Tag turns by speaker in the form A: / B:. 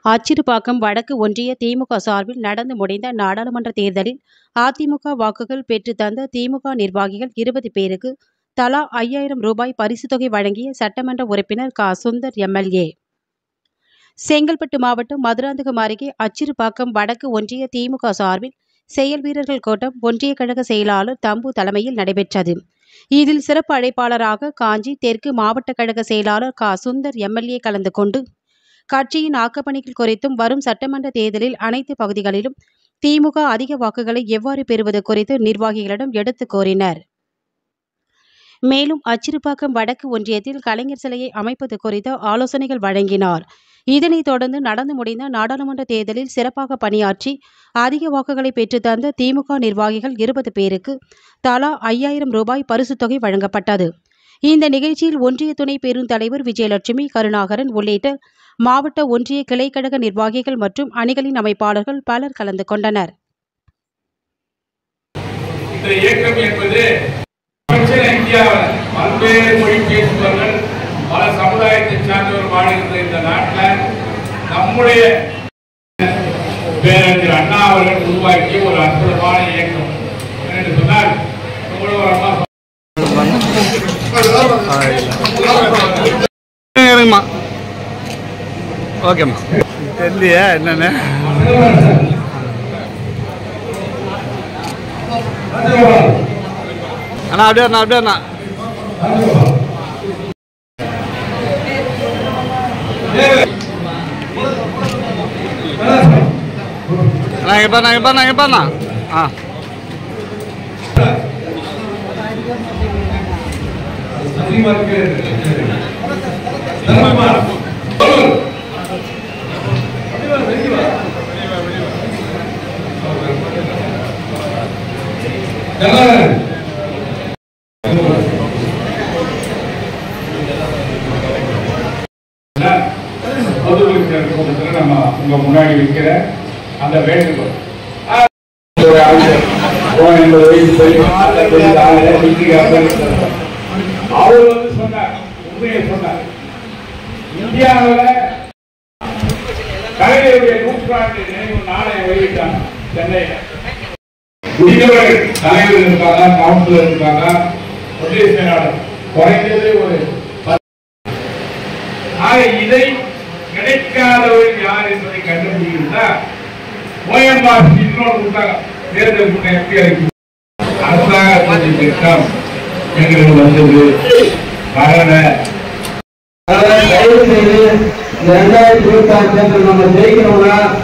A: அச்சிறுபாக்கம் வடக்கு ஒன்றிய திமுக சார்பில் நடந்து முடிந்த நாடாளுமன்ற தேர்தலில் அதிமுக வாக்குகள் பெற்று தந்த திமுக நிர்வாகிகள் 20 பேருக்கு தலா 5000 ரூபாய் பரிசுத் தொகை வழங்கிய சட்டமன்ற உறுப்பினர் க. சுந்தர் எம்எல்ஏ. செங்கல்பட்டு மாவட்டம் மதுராந்தகம் அருகே அச்சிறுபாக்கம் வடக்கு ஒன்றிய திமுக சார்பில் செயல் வீரர்கள் கூட்டம் ஒன்றிய கழக செயலாளர் தம்பு தலைமையில் நடைபெற்றது. இதில் சிறப்பு அழைப்பாளராக காஞ்சி தெற்கு மாவட்ட கழக செயலாளர் க. சுந்தர் எம்எல்ஏ கலந்து கொண்டு கட்சியின் ஆக்கப்பணிகள் குறித்தும் வரும் சட்டமன்ற தேர்தலில் அனைத்து பகுதிகளிலும் திமுக அதிக வாக்குகளை எவ்வாறு பெறுவது குறித்து நிர்வாகிகளிடம் எடுத்துக் கூறினர். மேலும் அச்சிறுபாக்கம் வடக்கு ஒன்றியத்தில் கலைஞர் சிலையை அமைப்பது குறித்து ஆலோசனைகள் வழங்கினார். இதனைத் தொடர்ந்து நடந்து முடிந்த நாடாளுமன்ற தேர்தலில் சிறப்பாக பணியாற்றி அதிக வாக்குகளை பெற்று தந்த திமுக நிர்வாகிகள் 20 பேருக்கு தலா 5000 ரூபாய் பரிசுத் தொகை வழங்கப்பட்டது. இந்த நிகழ்ச்சியில் ஒன்றிய துணை பெருந்தலைவர் விஜயலட்சுமி, கருணாகரன் உள்ளிட்ட மாவட்ட ஒன்றிய கிளைக்கழக நிர்வாகிகள் மற்றும் அணிகளின் அமைப்பாளர்கள் பலர் கலந்து கொண்டனர்.
B: இந்த இயக்கம் என்பது இந்தியாவில் பல்வேறு மொழி பேசுபவர்கள் பல சமுதாயத்தை சார்ந்தவர் வாழ்கின்ற இந்த நாட்டில் நம்முடைய பேரறிஞர் அண்ணா அவர்கள் உருவாக்கிய ஒரு அற்புதமான இயக்கம் என்று சொன்னால்
C: ஓகேம்மா தெரியலையா என்னன்னு அண்ணா அப்படியே அண்ணா நாங்கள் பாருண்ணா ஆ
B: நம்ம உங்க முன்னாடி வைக்கிற அந்த வேண்டுகோள் அவர் வந்து சொன்னார், உண்மையை சொன்னார். இந்தியாவில் கலைஞருடைய 100ஆண்டு நினைவு நாளை வெளியிட்டாங்க சென்னையில். தலைவர் இருக்காங்க, கவுன்சிலர் இருக்காங்க, ஒன்றிய செயலாளர் குறைந்தது ஒரு இதை கிடைக்காதவர்கள் யார் என்பதை கண்டுபிடிக்கிறதா ஓஎம்ஆர் தேர்தல் அரசாங்க திட்டம் எங்களுக்கு வந்தது வரல.
D: தயவு செய்து 2026 நம்ம ஜெயிக்கணும்னா